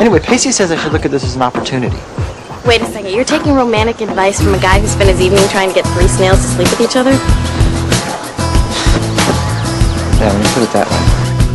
Anyway, Pacey says I should look at this as an opportunity. Wait a second, you're taking romantic advice from a guy who spent his evening trying to get 3 snails to sleep with each other? Yeah, let me put it that way.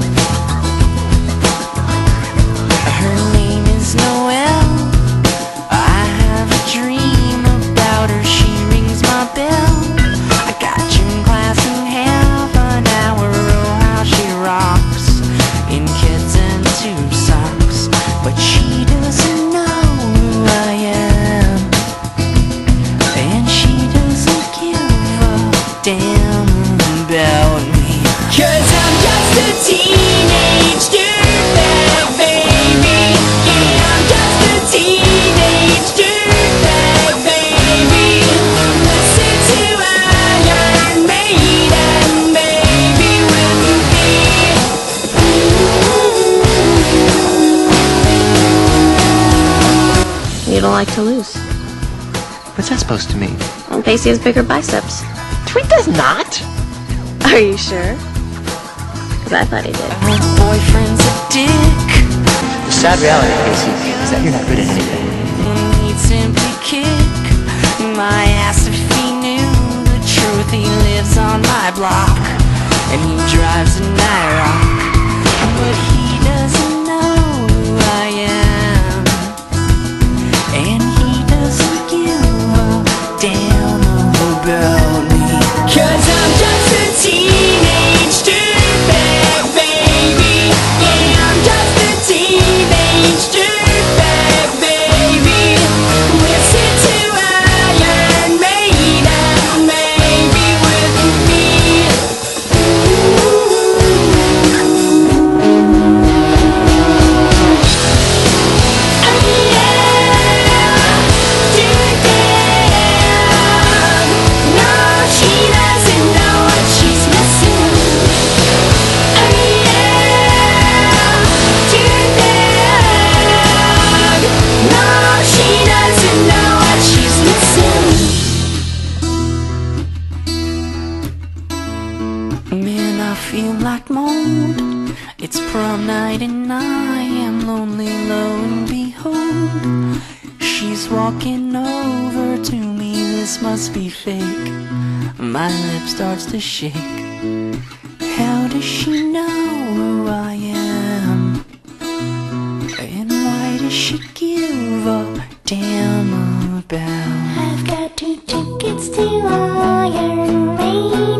Her name is Noelle. I have a dream about her. She rings my bell. I got gym class in half an hour. Oh, how she rocks in kids and 2 socks. But she doesn't know who I am, and she doesn't give a damn about me. 'Cause I'm just a teenage dirtbag, baby. Yeah, I'm just a teenage dirtbag, baby. Listen to Iron Maiden, baby, with me. You don't like to lose. What's that supposed to mean? Well, Pacey has bigger biceps. Tweet does not! Are you sure? Because I thought he did. My boyfriend's a dick. The sad reality, Pacey, is that you're not good at anything. He'd simply kick my ass if he knew the truth. He lives on my block, and he drives an IROC, but he doesn't know who I am, and he doesn't give a damn about me. 'Cause I'm just a teenage dirtbag, baby. Yeah, I'm just a teenage dirtbag, baby. Listen to Iron Maiden, baby, with me. Oh yeah, dirtbag. No, she doesn't know what she's missing. Oh yeah, dirtbag. No, she doesn't know what she's missing. Man, I feel like mold. It's prom night and I am lonely, lo and behold, she's walking over to me. This must be fake. My lip starts to shake. How does she know who I am? And why does she give a damn about? I've got 2 tickets to Iron Maiden.